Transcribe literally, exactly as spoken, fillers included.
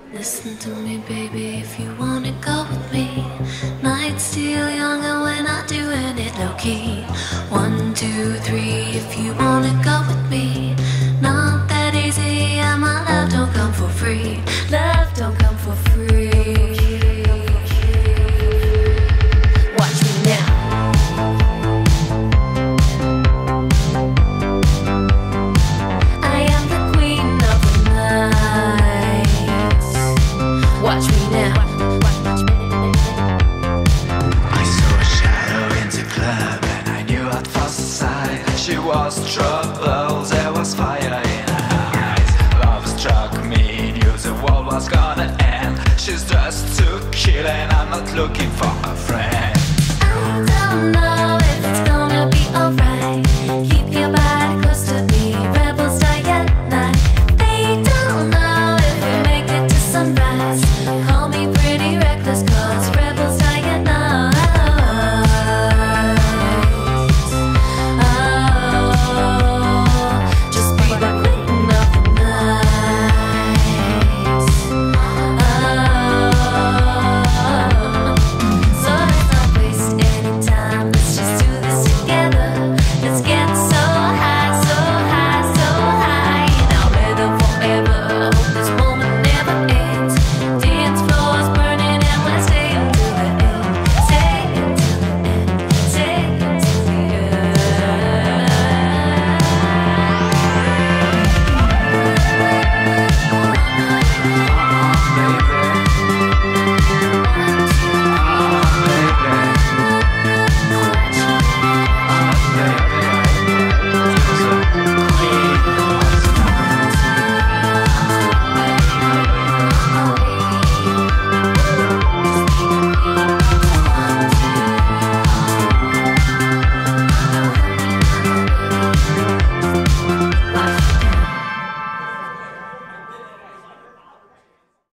Listen to me, baby, if you wanna go with me. Night's still younger when I'm doing it low-key. One, two, three, if you wanna go with me. Not that easy, and my love don't come for free. Love don't come for free. Watch me now. I am the queen of the night. Watch me now. I saw a shadow in the club and I knew at first sight she was trouble, there was fire in her eyes. Love struck me, knew the world was gonna end. She's just to kill and I'm not looking for a friend. I don't know if it's gonna be alright. Keep your body close to me. Rebels die at night. They don't know if we make it to sunrise. Call me pretty reckless, cause rebels die at night. Oh, just be the queen of the night. Oh, so let's not waste any time. Let's just do this together. Let's get so high, so high, so high. Now better forever. I hope this moment never ends. Dance floors burning and we're staying till the end. Staying till the end. Staying till the end. Baby,